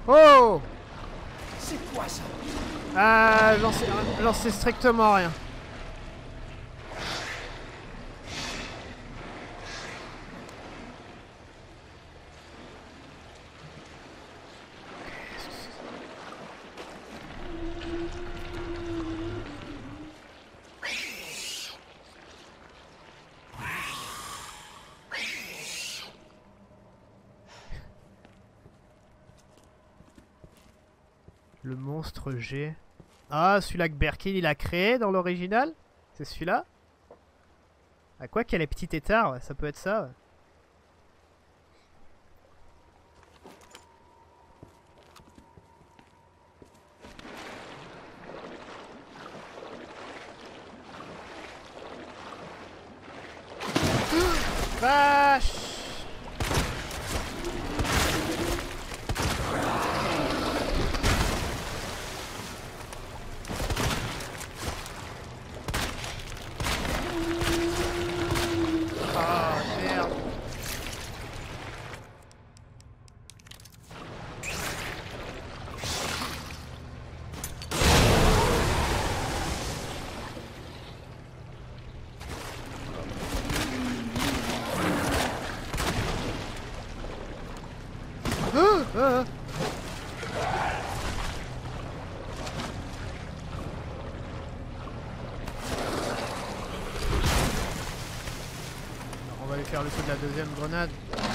Oh! C'est quoi ça? Ah, j'en sais strictement rien. Le monstre G. Ah, celui-là que Birkin il a créé dans l'original? C'est celui-là? À quoi qu'il y a les petits têtards, ouais, ça peut être ça. Ouais. Vache! Ah, merde! Ah. Alors, on va aller faire le coup de la deuxième grenade.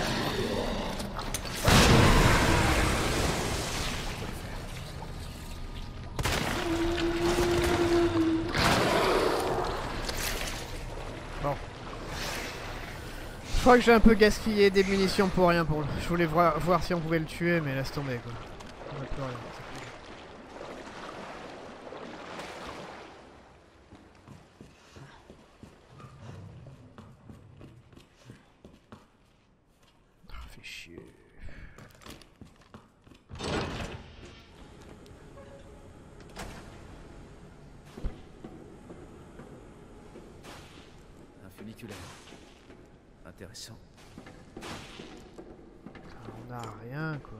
Bon. Je crois que j'ai un peu gaspillé des munitions pour rien. Je voulais voir si on pouvait le tuer, mais laisse tomber quoi. On a plus rien. Ah, fait chier. Un funiculaire. Intéressant. On a rien quoi.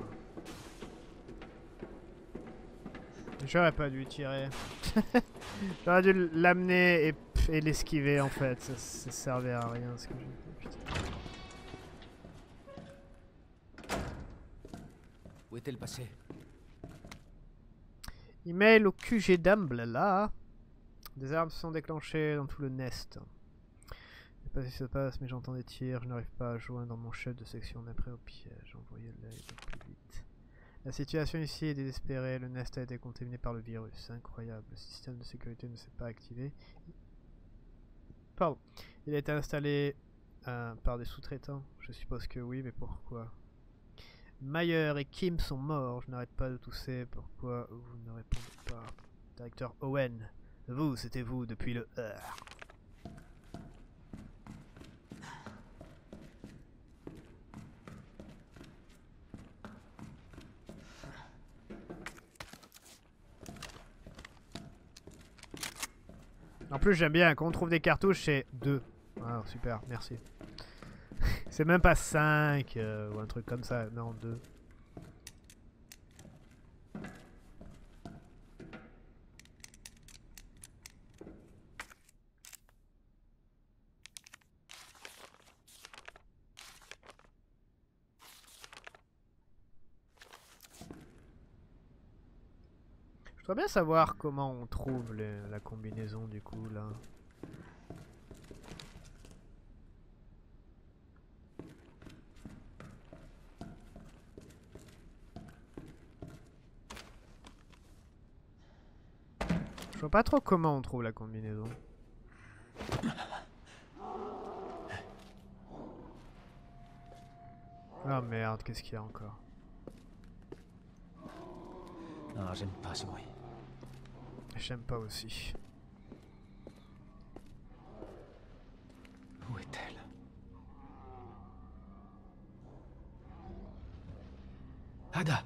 J'aurais pas dû tirer. J'aurais dû l'amener et l'esquiver en fait. Ça servait à rien ce que j'ai fait. Putain. Où est-elle passée? Email au QG d'Amble là. Des armes se sont déclenchées dans tout le nest. Je sais pas si ça passe, mais j'entends des tirs. Je n'arrive pas à joindre mon chef de section d'après au piège. Envoyez l'aide plus vite. La situation ici est désespérée. Le nest a été contaminé par le virus. Incroyable. Le système de sécurité ne s'est pas activé. Pardon. Il a été installé par des sous-traitants. Je suppose que oui, mais pourquoi? Mayer et Kim sont morts. Je n'arrête pas de tousser. Pourquoi vous ne répondez pas? Directeur Owen. Vous, c'était vous depuis le heure. En plus, j'aime bien, quand on trouve des cartouches, c'est 2. Ah, super, merci. C'est même pas 5 ou un truc comme ça, non, 2. Je voudrais bien savoir comment on trouve la combinaison du coup là. Je vois pas trop comment on trouve la combinaison. Ah merde, qu'est-ce qu'il y a encore? Ah, j'aime pas ce bruit. J'aime pas aussi. Où est-elle? Ada!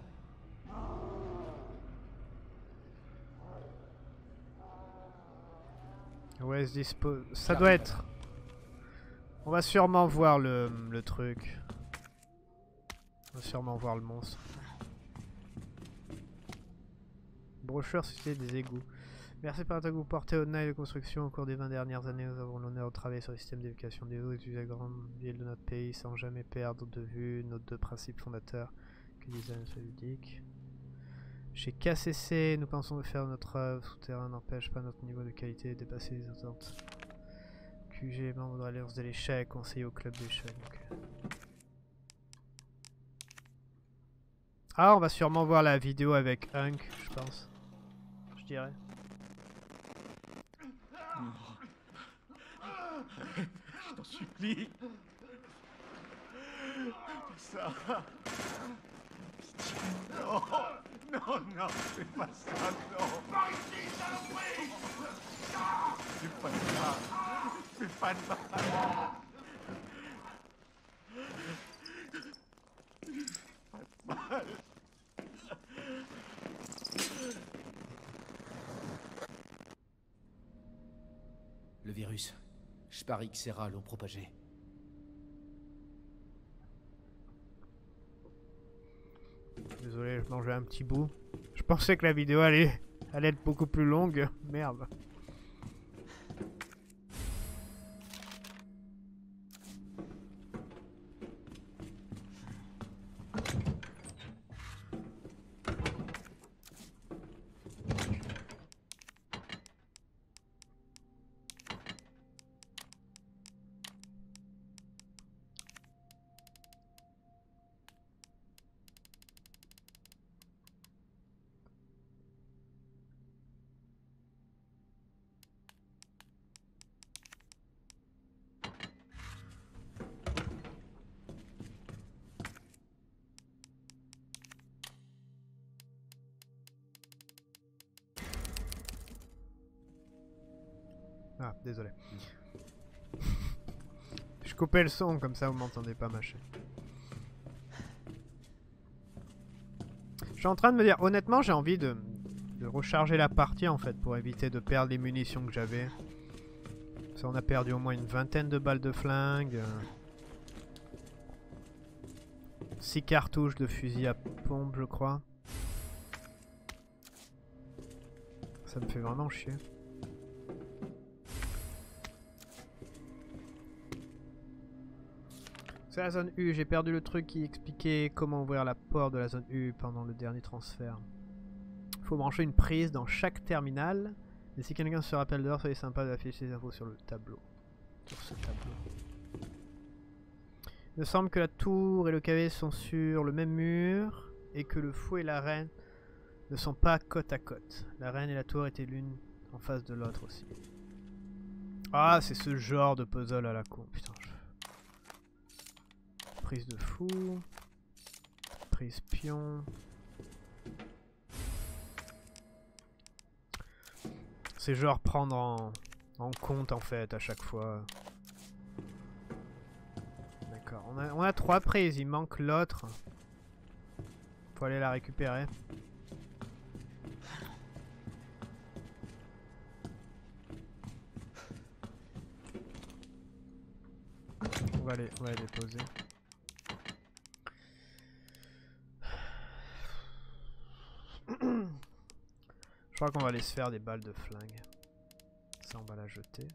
Ouais, se dispose. Ça doit être. On va sûrement voir le truc. On va sûrement voir le monstre. Brochure Société des égouts. Merci par ta goût porté au nail de construction au cours des 20 dernières années. Nous avons l'honneur de travailler sur le système d'évacuation des eaux et de la grande ville de notre pays sans jamais perdre de vue nos deux principes fondateurs. Que design soit ludique. Chez KCC, nous pensons de faire notre œuvre. Souterrain n'empêche pas notre niveau de qualité de dépasser les attentes. QG, membre de l'Alliance de l'échec, conseiller au club d'échecs. Okay. Ah, on va sûrement voir la vidéo avec Hunk, je pense. Je dirais. Je t'en supplie. Ça. Pitié. Non. Non, non, fais pas ça, non. Par ici, saloperie. Fais pas ça. Fais pas de mal. Pas de mal. Le virus. Sparik Serra l'ont propagé. Désolé, je mangeais un petit bout. Je pensais que la vidéo allait être beaucoup plus longue. Merde. Ah, désolé. Je coupais le son, comme ça vous m'entendez pas mâcher. Je suis en train de me dire, honnêtement j'ai envie de recharger la partie en fait, pour éviter de perdre les munitions que j'avais. Ça, on a perdu au moins une vingtaine de balles de flingue. 6 cartouches de fusil à pompe je crois. Ça me fait vraiment chier. C'est la zone U, j'ai perdu le truc qui expliquait comment ouvrir la porte de la zone U pendant le dernier transfert. Il faut brancher une prise dans chaque terminal. Et si quelqu'un se rappelle dehors, soyez sympa d'afficher les infos sur le tableau. Sur ce tableau. Il me semble que la tour et le cavé sont sur le même mur et que le fou et la reine ne sont pas côte à côte. La reine et la tour étaient l'une en face de l'autre aussi. Ah, c'est ce genre de puzzle à la con. Putain, prise de fou. Prise pion. C'est genre prendre en compte en fait à chaque fois. D'accord. On a 3 prises, il manque l'autre. Faut aller la récupérer. On va les déposer. Je crois qu'on va aller se faire des balles de flingue. Ça, on va la jeter.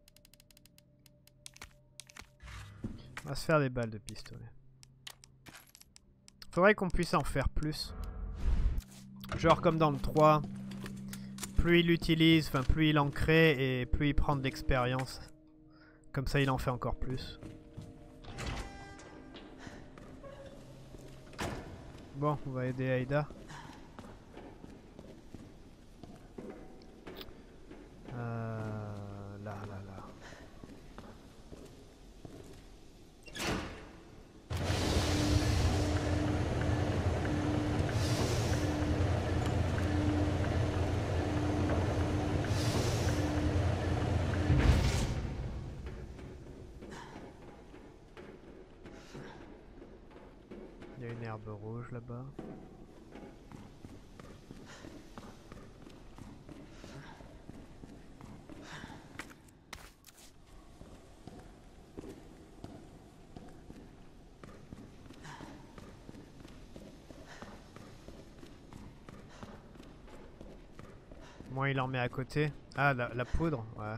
On va se faire des balles de pistolet. Faudrait qu'on puisse en faire plus. Genre comme dans le 3. Plus il l'utilise, enfin plus il en crée et plus il prend de l'expérience. Comme ça il en fait encore plus. Bon, on va aider Aïda. Là. Il y a une herbe rouge là-bas. Moins il en met à côté. Ah, la poudre, ouais.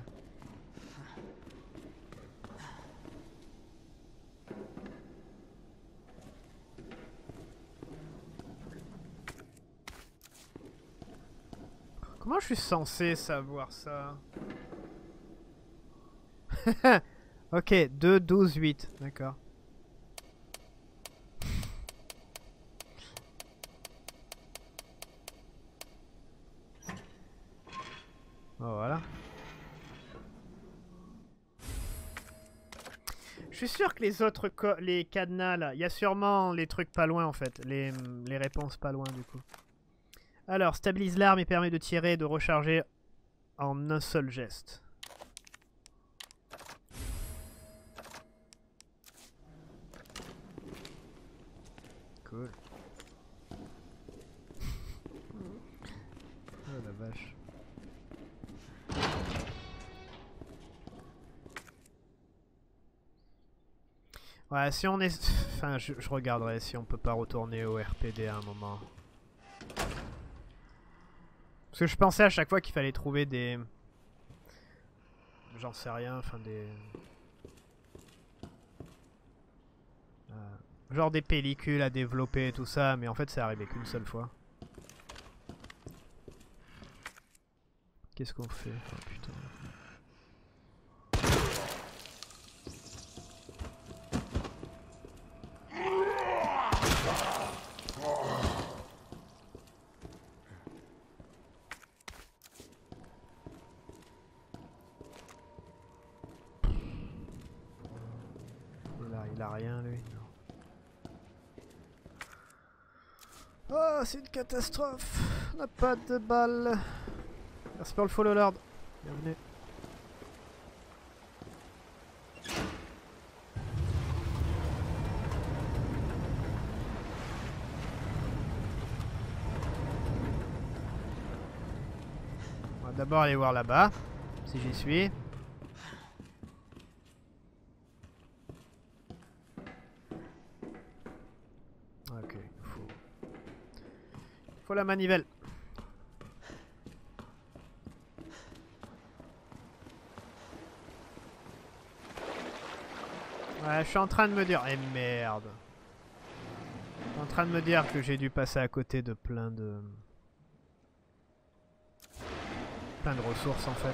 Comment je suis censé savoir ça? Ok, 2, 12, 8. D'accord. Oh, voilà. Je suis sûr que les autres les cadenas là, il y a sûrement les trucs pas loin en fait. Les réponses pas loin du coup. Alors, stabilise l'arme et permet de tirer et de recharger en un seul geste. Cool. Oh la vache. Ouais, si on est... Enfin, je regarderai si on peut pas retourner au RPD à un moment. Parce que je pensais à chaque fois qu'il fallait trouver des... J'en sais rien, enfin des... genre des pellicules à développer et tout ça, mais en fait c'est arrivé qu'une seule fois. Qu'est-ce qu'on fait? Oh putain. Il a rien lui. Oh, c'est une catastrophe. On n'a pas de balles. Merci pour le follow lord. Bienvenue. On va d'abord aller voir là-bas, si j'y suis. Ok, faut la manivelle. Ouais, je suis en train de me dire... Eh merde. Je suis en train de me dire que j'ai dû passer à côté de plein de ressources en fait.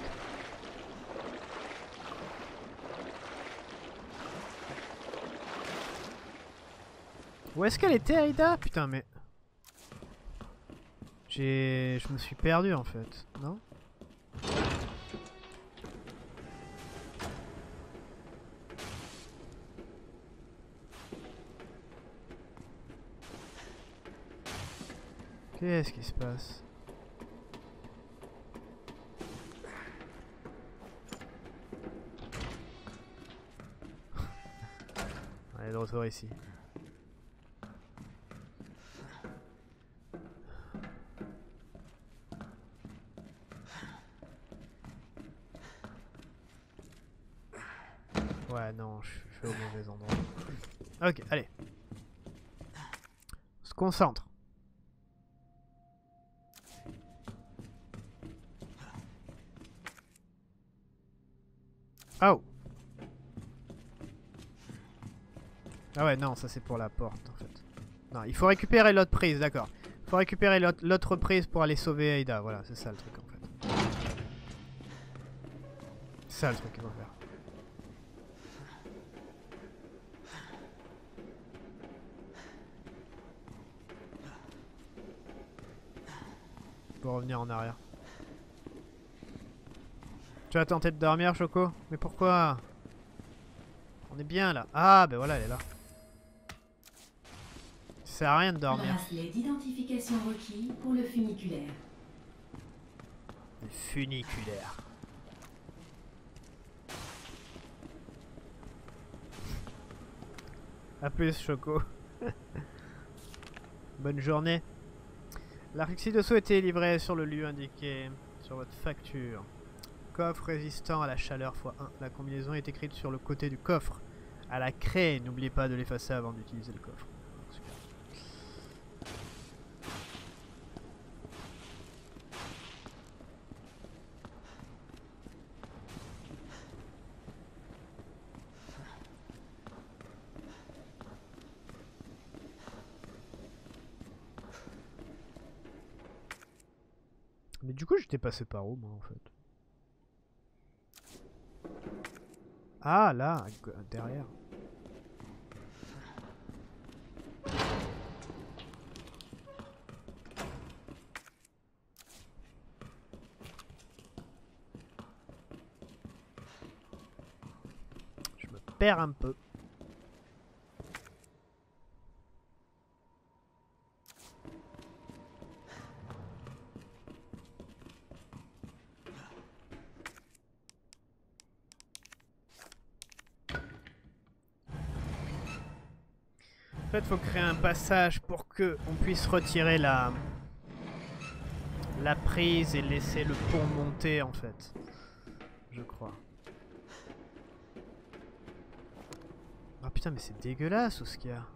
Où est-ce qu'elle était, Aïda? Putain, mais... Je me suis perdu en fait, non? Qu'est-ce qui se passe? Elle est de retour ici. Ouais, non, je suis au mauvais endroit. Ok, allez. On se concentre. Oh! Ah ouais, non, ça c'est pour la porte en fait. Non, il faut récupérer l'autre prise, d'accord. Il faut récupérer l'autre prise pour aller sauver Aïda. Voilà, c'est ça le truc en fait. C'est ça le truc qu'il faut faire. Pour revenir en arrière. Tu vas tenter de dormir, Choco? Mais pourquoi? On est bien là. Ah, ben voilà, elle est là. Ça sert à rien de dormir. Bracelet d'identification requis pour le funiculaire. Le funiculaire. A plus, Choco. Bonne journée. L'arc ci-dessous était livré sur le lieu indiqué sur votre facture. Coffre résistant à la chaleur x1. La combinaison est écrite sur le côté du coffre. À la craie, n'oubliez pas de l'effacer avant d'utiliser le coffre. Super. Mais du coup, j'étais passé par où, moi, en fait? Ah, là, derrière. Je me perds un peu. En fait, faut créer un passage pour que on puisse retirer la prise et laisser le pont monter, en fait. Je crois. Ah putain, mais c'est dégueulasse tout ce qu'il y a.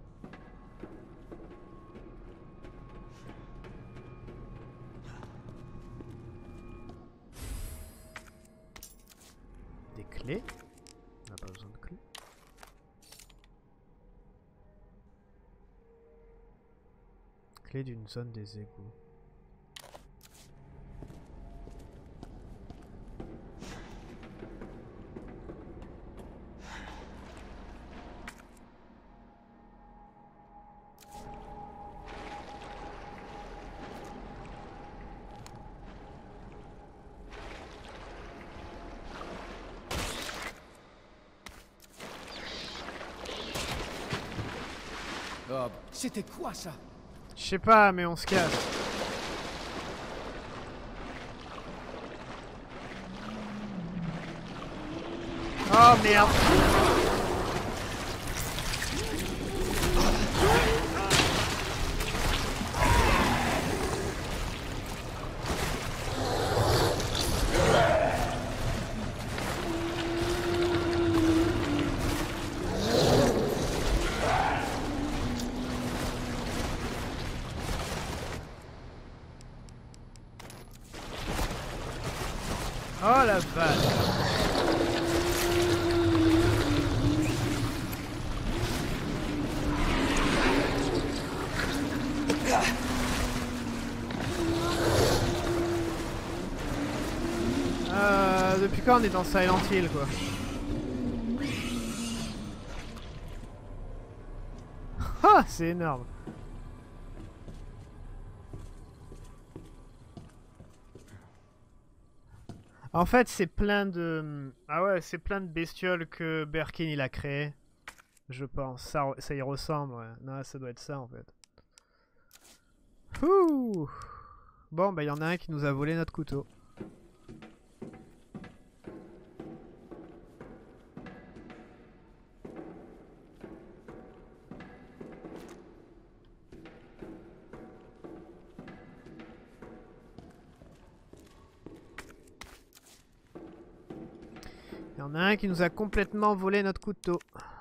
Des clés? On n'a pas besoin de clés. Clé d'une zone des égouts. Oh, c'était quoi ça? Je sais pas, mais on se casse. Oh merde. Oh la vache. Depuis quand on est dans Silent Hill, quoi? Ah, c'est énorme. En fait, c'est plein de... Ah ouais, c'est plein de bestioles que Birkin il a créé. Je pense. Ça y ressemble, ouais. Non, ça doit être ça, en fait. Ouh. Bon, bah il y en a un qui nous a volé notre couteau. Il y en a un qui nous a complètement volé notre couteau.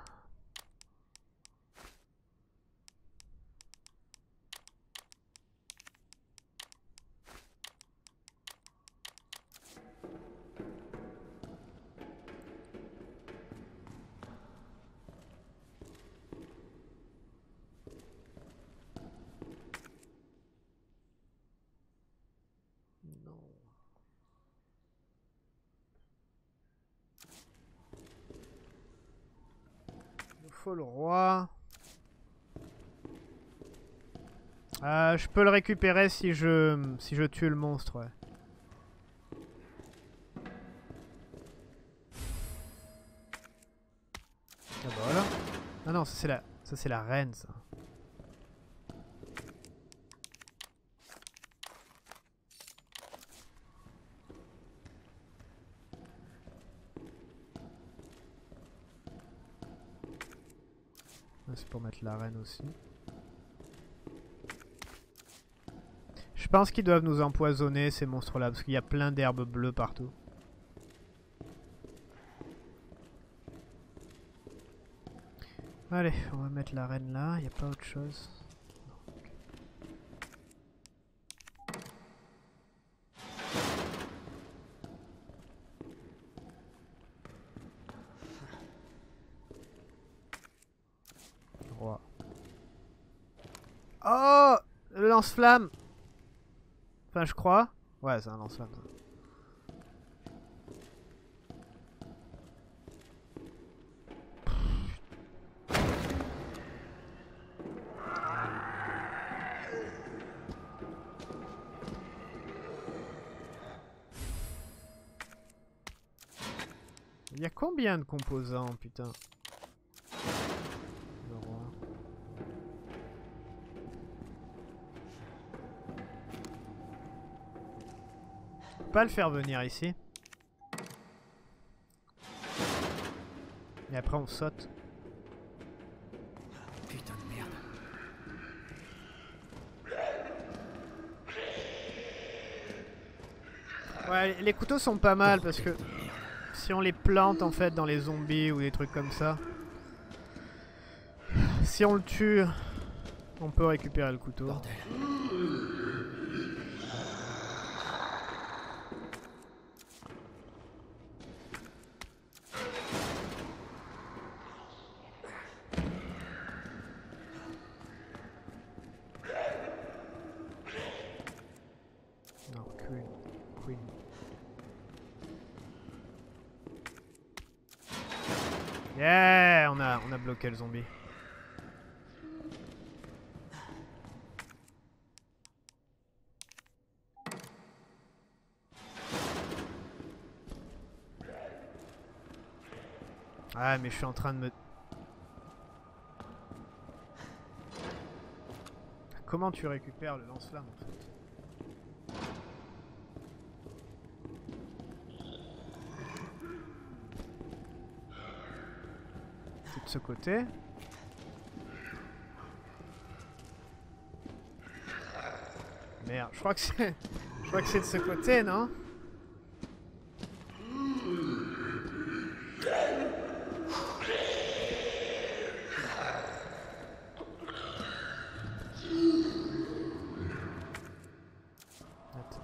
Non. Il nous faut le roi. Je peux le récupérer si je tue le monstre, ouais. Ah bah voilà. Ah non, ça c'est la reine, ça. C'est pour mettre la reine aussi. Je pense qu'ils doivent nous empoisonner, ces monstres-là, parce qu'il y a plein d'herbes bleues partout. Allez, on va mettre la reine là, il n'y a pas autre chose. Roi. Oh, le lance-flamme. Enfin, je crois. Ouais, c'est un lance-flamme ça. Il y a combien de composants, putain? Le roi. On peut pas le faire venir ici. Et après on saute. Putain de merde. Ouais, les couteaux sont pas mal parce que si on les plante en fait dans les zombies ou des trucs comme ça, si on le tue, on peut récupérer le couteau. Bordel. Non, Queen. Queen. Yeah, on a bloqué le zombie. Ah mais je suis en train de me... Comment tu récupères le lance-flamme en fait? C'est de ce côté. Merde, je crois que c'est... Je crois que c'est de ce côté, non? Attends.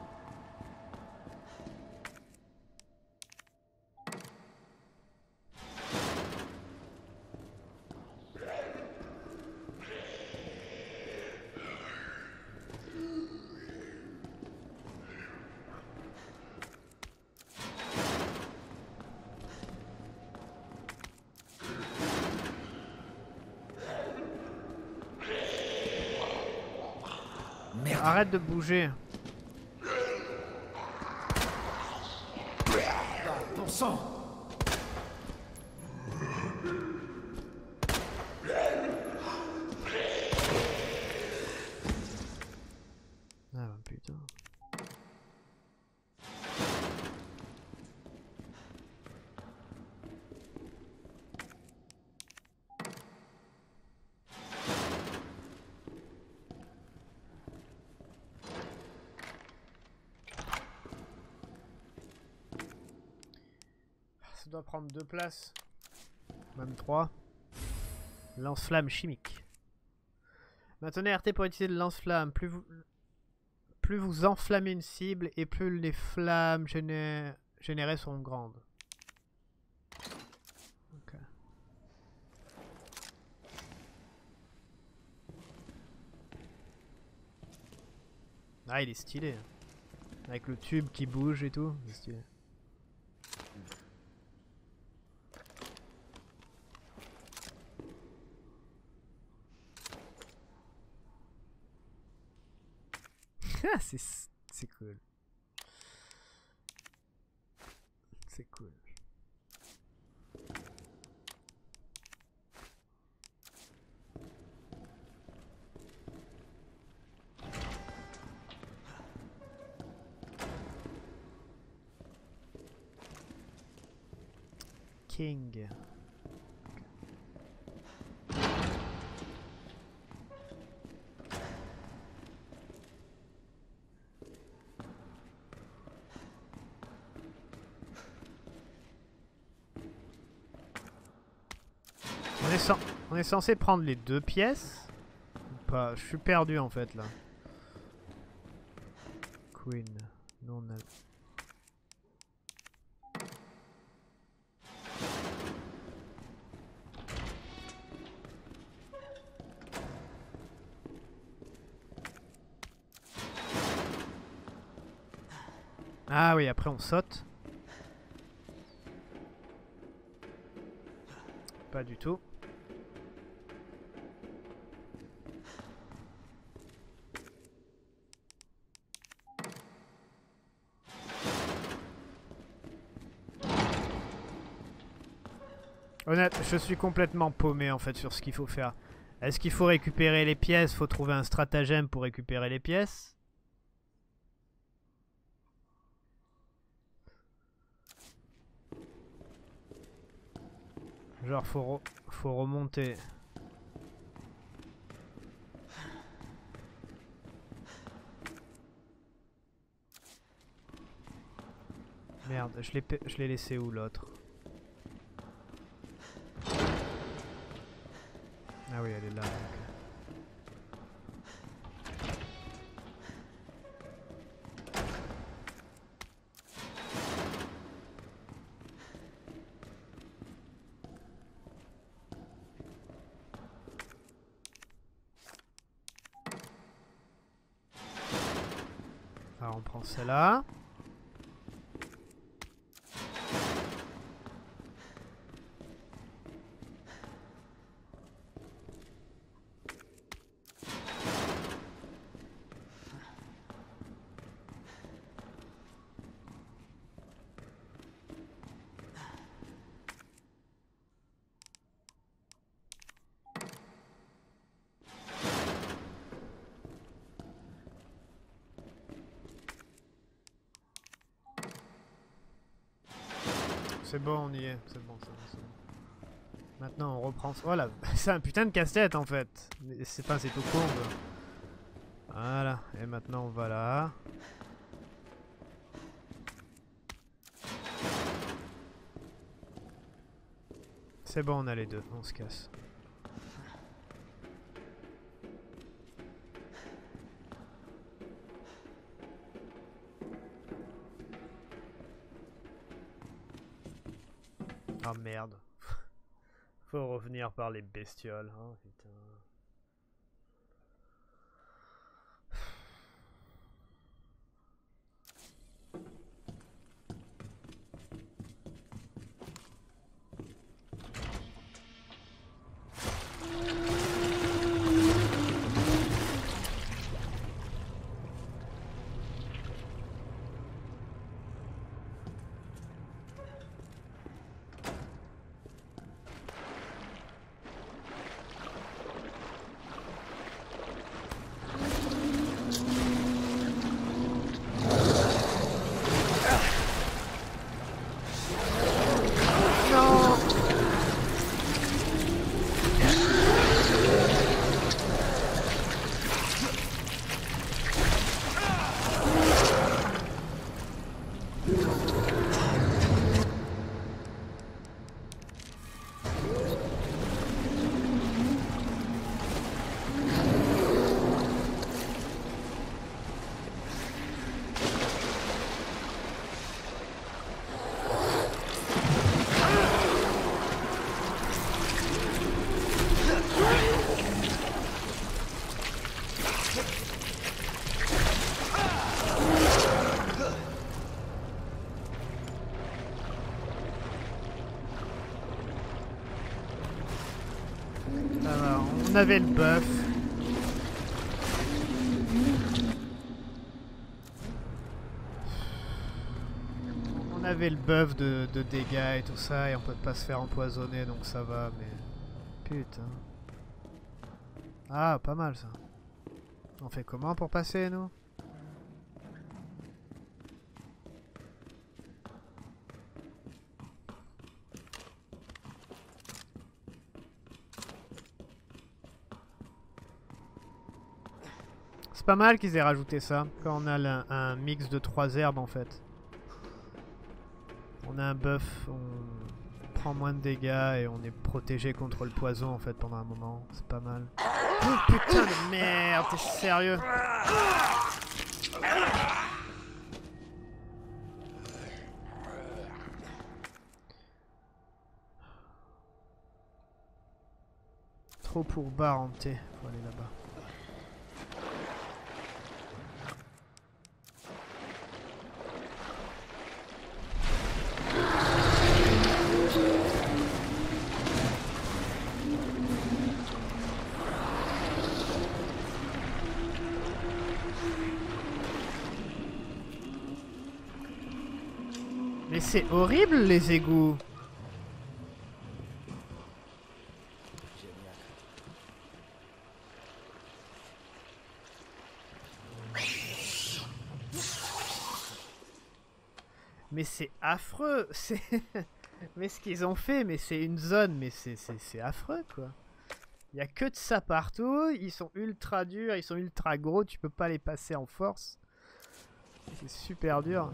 Merde. Arrête de bouger. Bon sang. Ah bah putain. Ça doit prendre 2 places. Même 3. Lance-flamme chimique. Maintenez RT pour utiliser le lance-flamme. Plus vous enflammez une cible et plus les flammes générées sont grandes. Ok. Ah, il est stylé. Avec le tube qui bouge et tout. C'est stylé. C'est cool. C'est cool. King. On est censé prendre les 2 pièces ou pas? Je suis perdu en fait là. Queen. Non, on a... Ah oui, après on saute. Pas du tout. Honnête, je suis complètement paumé en fait sur ce qu'il faut faire. Est-ce qu'il faut récupérer les pièces? Faut trouver un stratagème pour récupérer les pièces. Genre faut remonter. Merde, je l'ai laissé où l'autre? Ah oui, elle est là. Donc. Alors on prend celle-là. C'est bon, on y est. C'est bon, c'est bon, c'est bon. Maintenant, on reprend... Voilà, c'est un putain de casse-tête, en fait. C'est pas, c'est tout con. Voilà. Et maintenant, on va là. C'est bon, on a les deux. On se casse. Ah merde. Faut revenir par les bestioles. Oh putain. Alors, on avait le buff. On avait le buff de dégâts et tout ça, et on peut pas se faire empoisonner, donc ça va, mais... Putain. Ah, pas mal ça. On fait comment pour passer, nous? C'est pas mal qu'ils aient rajouté ça, quand on a un mix de 3 herbes en fait. On a un buff, on prend moins de dégâts et on est protégé contre le poison en fait pendant un moment. C'est pas mal. Oh putain de merde, t'es sérieux? Trop pour Baranté, faut aller là-bas. Mais c'est horrible les égouts. Génial. Mais c'est affreux. C'est mais ce qu'ils ont fait, mais c'est une zone, mais c'est affreux quoi. Il y a que de ça partout, ils sont ultra durs, ils sont ultra gros, tu peux pas les passer en force. C'est super dur.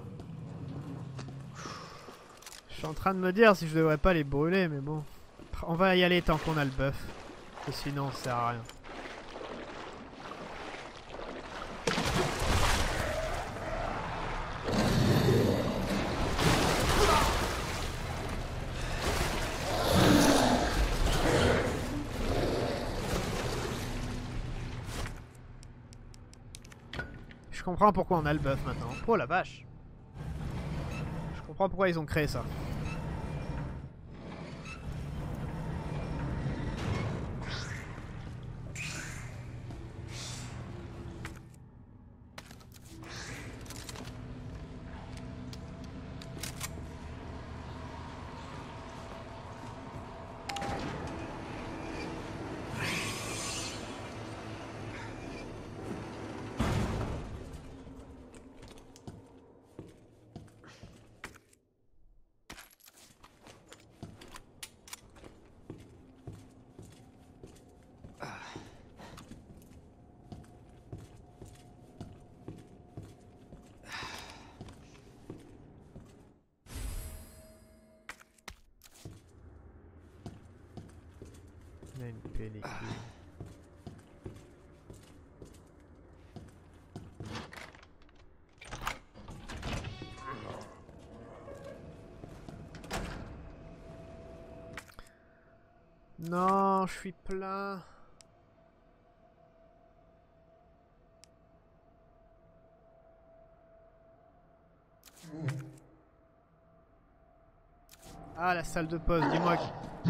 Je suis en train de me dire si je devrais pas les brûler, mais bon. On va y aller tant qu'on a le buff. Et sinon, ça sert à rien. Je comprends pourquoi on a le buff maintenant. Oh la vache! Je comprends pourquoi ils ont créé ça. Il y a une pellicule. Non, je suis plein. Ah, la salle de pause, dis-moi que...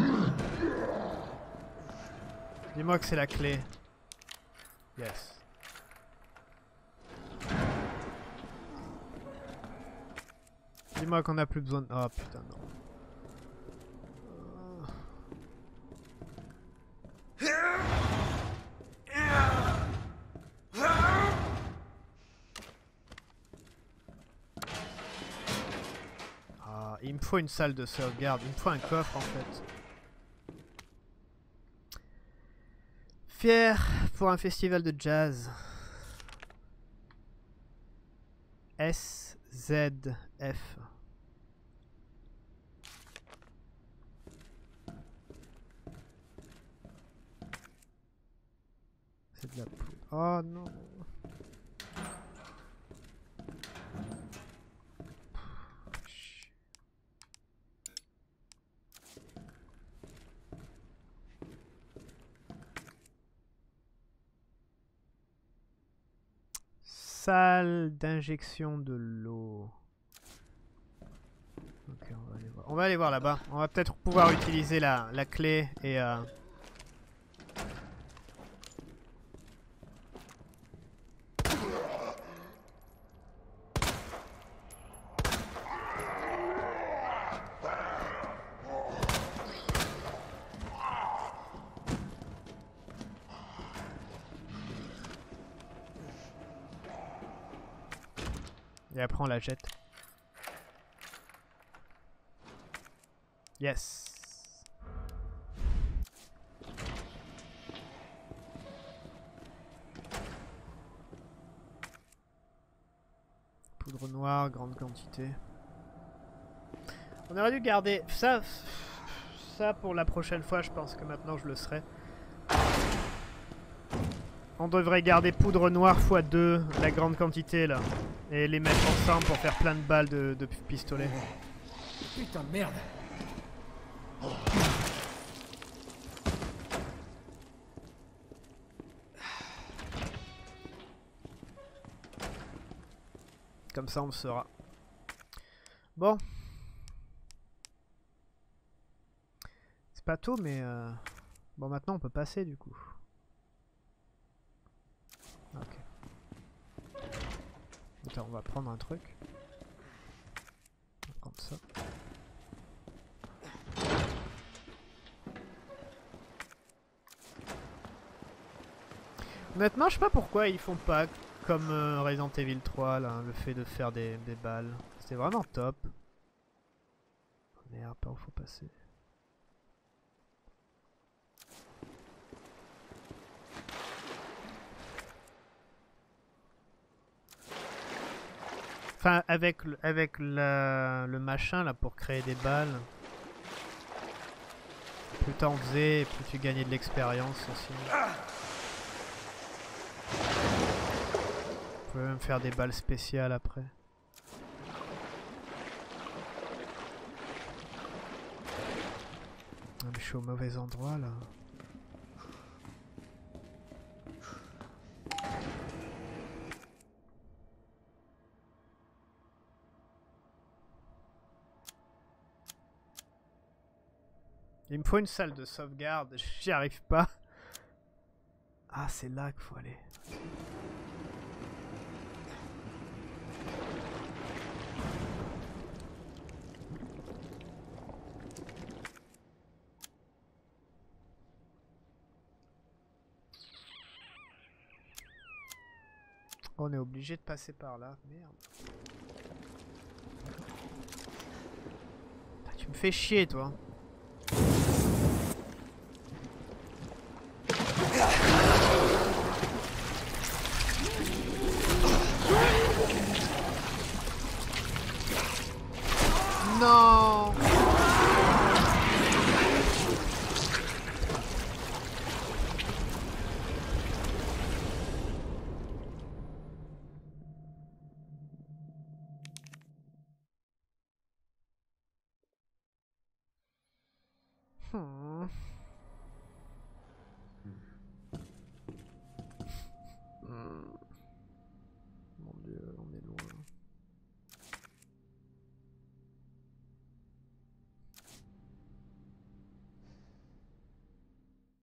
Dis-moi que c'est la clé. Yes. Dis-moi qu'on a plus besoin de... Oh putain, non. Ah, il me faut une salle de sauvegarde. Il me faut un coffre en fait. Fier pour un festival de jazz. SZF. C'est de la poudre. Oh non. Salle d'injection de l'eau. Ok, on va aller voir. On va aller voir là-bas. On va peut-être pouvoir utiliser la clé et... Et après on la jette. Yes. Poudre noire, grande quantité. On aurait dû garder ça pour la prochaine fois, je pense que maintenant je le serai. On devrait garder poudre noire x2, la grande quantité là. Et les mettre ensemble pour faire plein de balles de pistolet. Putain de merde. Comme ça on le saura. Bon. C'est pas tôt mais... Bon maintenant on peut passer du coup. Ok. Attends, on va prendre un truc. On va prendre ça. Honnêtement, je sais pas pourquoi ils font pas comme Resident Evil 3, là, le fait de faire des balles. C'était vraiment top. Oh, merde, par où faut passer. Enfin, avec le machin là pour créer des balles. Plus t'en faisais, plus tu gagnais de l'expérience aussi. Tu pouvais même faire des balles spéciales après. Ah, mais je suis au mauvais endroit là. Il me faut une salle de sauvegarde, j'y arrive pas. Ah, c'est là qu'il faut aller. On est obligé de passer par là, merde. Ah, tu me fais chier, toi. Non. Hmm.